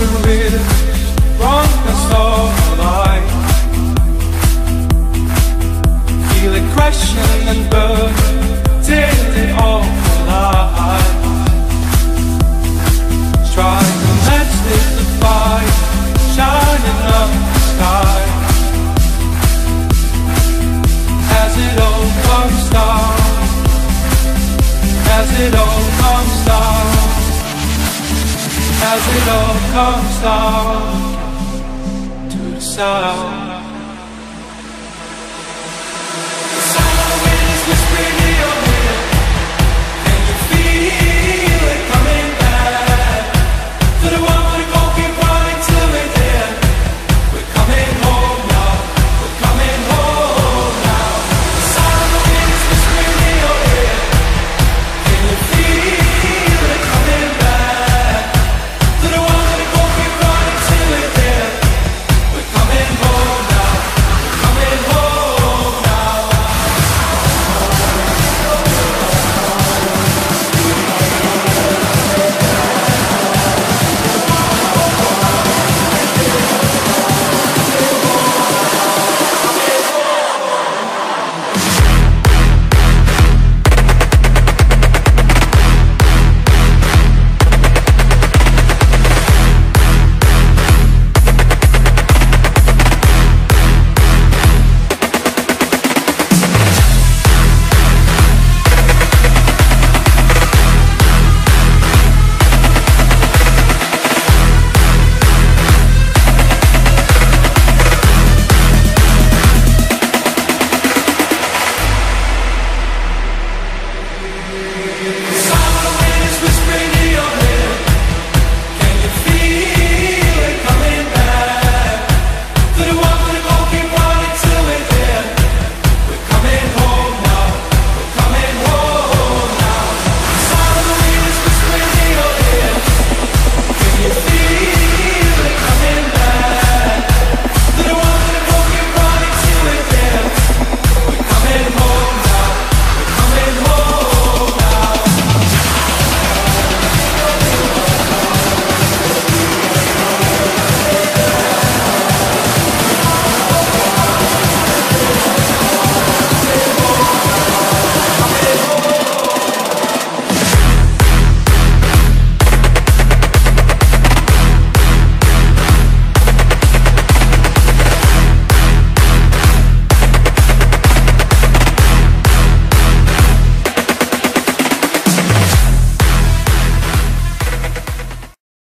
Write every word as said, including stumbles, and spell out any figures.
the rhythm, brightness of the light. Feel it crashing and burn till it all alive. Try to match this the fire shining up the sky. As it all comes down, as it all comes down, as it all comes down to the sound. The sound is whispering.